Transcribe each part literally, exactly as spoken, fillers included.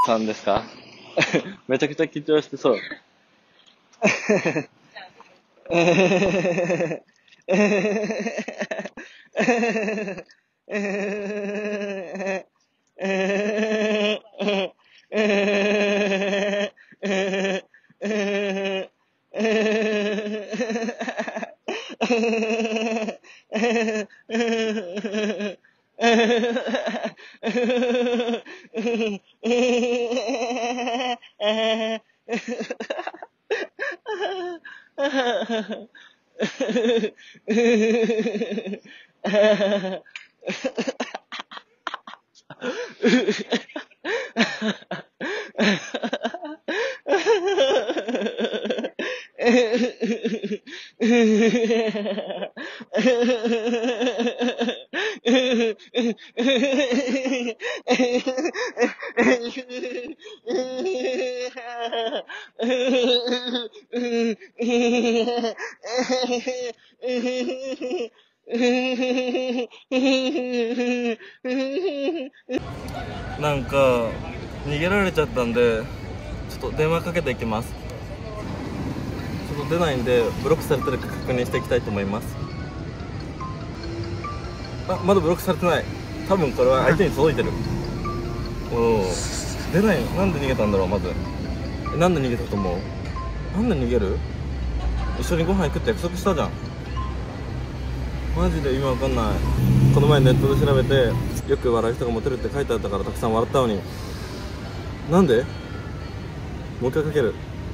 さんですか？めちゃくちゃ緊張してそう。なんか逃げられちゃったんで、ちょっと電話かけていきます。ちょっと出ないんでブロックされてるか確認していきたいと思います。あ、まだブロックされてない。多分これは相手に届いてる。おお、出ない。なんで逃げたんだろう。まずなんで逃げたと思う？なんで逃げる？一緒にご飯行くって約束したじゃん。マジで意味わかんない。この前ネットで調べて、よく笑う人がモテるって書いてあったからたくさん笑ったのに、なんで？もう一回かける。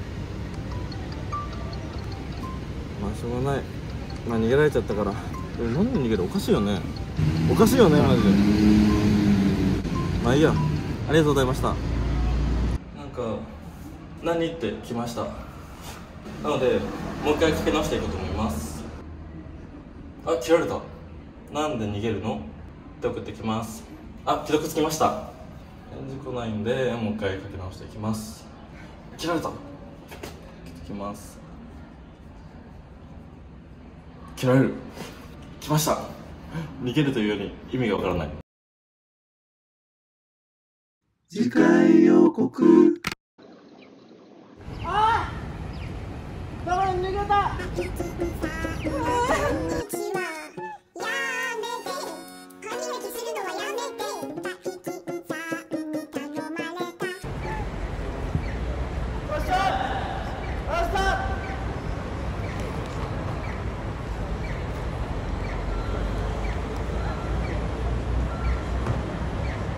まあしょうがない。まあ逃げられちゃったから。でもなんで逃げる？おかしいよね。おかしいよねマジで。まあいいや。ありがとうございました。なんか何って来ました。なのでもう一回かけ直していこうと思います。あ、切られた。なんで逃げるのって送ってきます。あ、既読つきました。返事来ないんでもう一回かけ直していきます。切られた。切ってきます。切られる。来ました。逃げるというより意味がわからない。次回予告。 ああ、だから逃げた。